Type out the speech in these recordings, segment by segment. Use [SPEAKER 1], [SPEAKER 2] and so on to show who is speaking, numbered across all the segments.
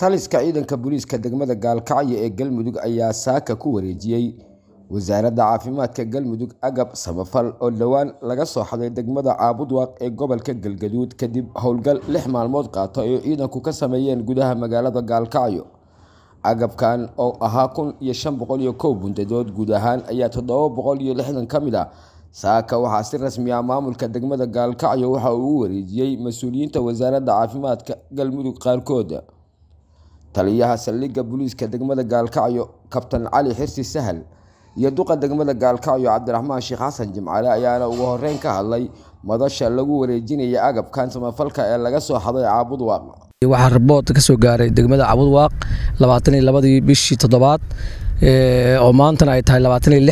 [SPEAKER 1] taliska ciidanka booliiska degmada Gaalkacyo ee Galmudug ayaa saaka ku wareejiyay wasaaradda caafimaadka Galmudug agab samafal oo dhawaan laga soo xaday degmada Caabudwaaq ee gobolka Galgaduud kadib howlgal 6 maalmood qaatay oo ciidanku ka sameeyeen gudaha magaalada Gaalkacyo. Agabkan oo ahaa 1501 bundadood guud ahaan ayaa 760 kamid ah saaka waxaa si rasmi ah maamulka degmada Gaalkacyo waxa uu wareejiyay mas'uuliyiinta wasaaradda caafimaadka Galmudug qaarkood. taliyaha saldhigga booliiska degmada Gaalkacyo Kabtan Cali Xirsi Sahal iyo duqa degmada Gaalkacyo Cabdiraxmaan Sheekh Xasan Jimcaale ayaana ugu horeyn ka hadlay madasha lagu wareejinaya agabkan samafalka ee laga soo xaday Caabudwaaq.
[SPEAKER 2] waxaa rabood ka soo gaaray degmada Caabudwaaq 22 bishii 7 oo maantana ay tahay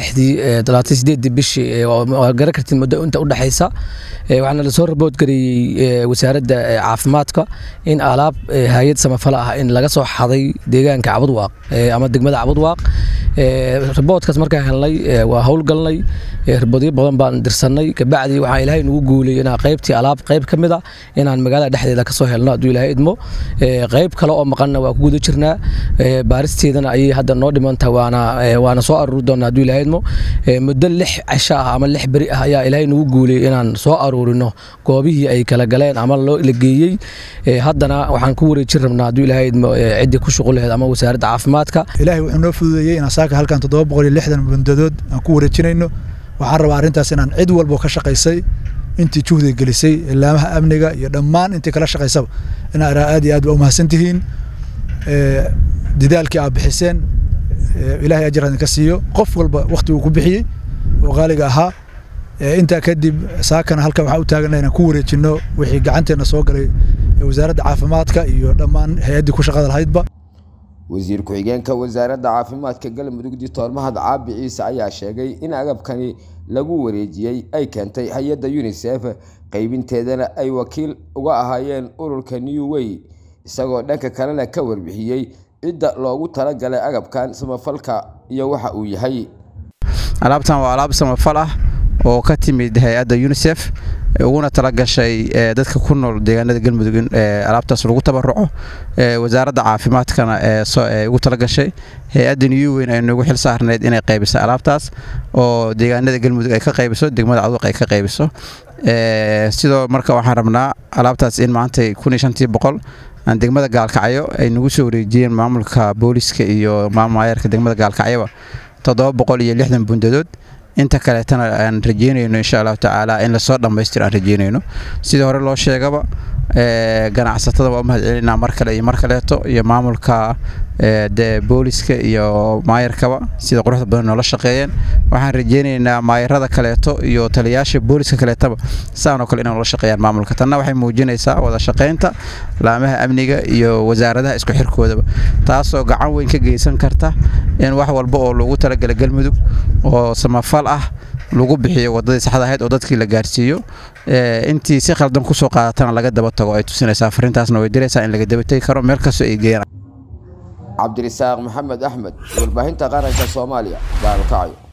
[SPEAKER 2] 26 bishii oo gaar kartin muddo inta u dhaxaysa waxaana la soo rabood gariyay wasaaradda caafimaadka in alaab hay'ad samafal ah in laga soo xaday deegaanka Caabudwaaq ama degmada Caabudwaaq raboodkaas markaan helnay waa hawl galnay rabodiyo badan baan dirsanay kabacdi waxa Ilaahay nagu guuleeyay in qaybtii alaab qayb kamid ah inaan magaalada dhexdeeda ka soo helno aduu Ilaahay idmo qayb kale oo maqan waa ku guda jirnaa baaristeedana ay hadda noo dhimantaa waana soo aruuri doonaa aduu Ilaahay idmo muddo 6 casho ah ama 6 bari ah ayaa Ilaahay nagu guuleeyay inaan soo aruurino goobihii ay kala galeen ama loo ilageeyay haddana waxaan ku wareejin rabnaa aduu Ilaahay idmo cid ku shaqo leh ama wasaaradda caafimaadka.
[SPEAKER 3] Ilaahay wuxuu noo fududeeyay in saaka halkan 760 bundadood aan ku wareejinayno waxaan rabaa arintaas inaan cid walba ka shaqeysay intii juhdi gelisay ilaamaha amniga iyo dhammaan intii kala shaqeysay in aad iyo aad u mahadsantihiin dadaalkii aad bixiseen Ilaahay ajran ka siiyo qof walba waqti uu ku bixiyay oo qaaliga ahaa inta kadib saakana halka waxa u taaganay inaan ku wareejino wixii gacanteena soo galay wasaaradda caafimaadka iyo dhammaan hay'adii ku shaqada lahaydba.
[SPEAKER 1] wasiir ku-xigeenka wasaaradda caafimaadka Galmudug Dr. Mahad Caabi Ciise ayaa sheegay in agabkani lagu wareejiyay ay keentay hay'adda UNICEF qaybinteedana ay wakiil uga ahaayeen ururka New Way isagoo dhanka kalena ka warbixiyay cidda loogu talagalay agabkan samafalka iyo waxa uu yahay.
[SPEAKER 4] alaabtan waa alaab samafal ah oo ka timid hay'adda UNICEF uguna tala gashay dadka ku nool deegaanada Galmudug in alaabtaas lagu tabaruco wasaaradda caafimaadkana ugu tala gashay hay'adda New Way ay nagu xil saarneed inay qaybiso alaabtaas oo deegaanada Galmudug ay ka qaybiso degmada Caabudwaaq ay ka qaybiso sidoo marka waxaan rabnaa alaabtaas in maanta 1500 aan degmada Gaalkacyo ay nagu soo wareejiyeen maamulka booliiska iyo maamulka degmada Gaalkacyo 760 bundadood inta kale tan aan rajeynayno insha Allah taala in la soo dhameystiro aan rajeynayno sidoo hore loo sheegaba ganacsatada waa mahadcelinaa mar kale iyo mar kaleeto iyo maamulka booliiska iyo maayarkaba sida quruxda badan oo la shaqeeyeen waxaan rajeynaynaa maayarada kaleeto iyo taliyaasha booliiska kaleetaba saan oo kale inay la shaqeeyaan maamulka tanna waxay muujinaysaa wada shaqeynta laamaha amniga iyo wasaaradaha isku xirkoodaba taasoo gacan weyn ka geysan karta in wax walba oo lagu talagalay Galmudug oo samafal ah lagu bixiyo wadadii saxda ahayd oo dadkii la gaarsiiyo intii si khaldan ku soo qaadatana laga daba tago ay tusinaysaa farintaasna way diraysaa in laga daba tagi karo meel kasta ay geeyaan.
[SPEAKER 1] Cabdirasaaq Maxamed Axmed warbaahinta qaranka Soomaaliya Gaalkacyo.